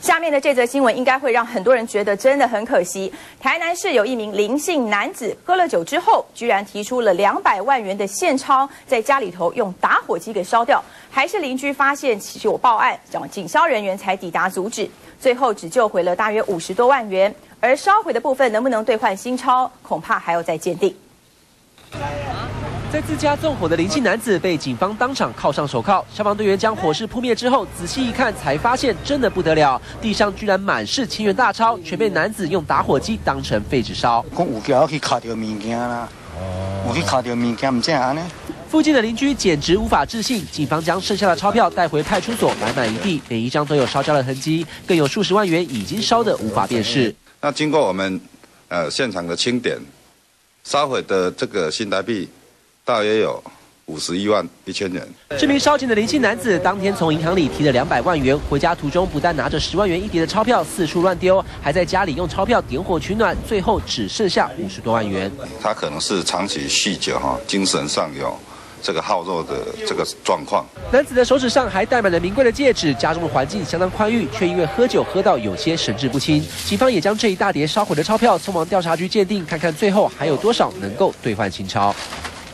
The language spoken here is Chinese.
下面的这则新闻应该会让很多人觉得真的很可惜。台南市有一名林姓男子喝了酒之后，居然提出了200万元的现钞，在家里头用打火机给烧掉，还是邻居发现有报案，警消人员才抵达阻止，最后只救回了大约50多万元。而烧毁的部分能不能兑换新钞，恐怕还要再鉴定。 在自家纵火的林姓男子被警方当场铐上手铐，消防队员将火势扑灭之后，仔细一看才发现真的不得了，地上居然满是千元大钞，全被男子用打火机当成废纸烧。 讲有叫我去卡掉物件啦，有去卡掉物件，唔这样呢？ 附近的邻居简直无法置信，警方将剩下的钞票带回派出所，满满一地，每一张都有烧焦的痕迹，更有数十万元已经烧得无法辨识。 那经过我们现场的清点，烧毁的这个新台币大约有51万1000元。 这名烧钱的林姓男子当天从银行里提了200万元，回家途中不但拿着10万元一叠的钞票四处乱丢，还在家里用钞票点火取暖，最后只剩下50多万元。 他可能是长期酗酒精神上有这个好弱的这个状况。 男子的手指上还戴满了名贵的戒指，家中的环境相当宽裕，却因为喝酒喝到有些神志不清。警方也将这一大叠烧毁的钞票送往调查局鉴定，看看最后还有多少能够兑换新钞。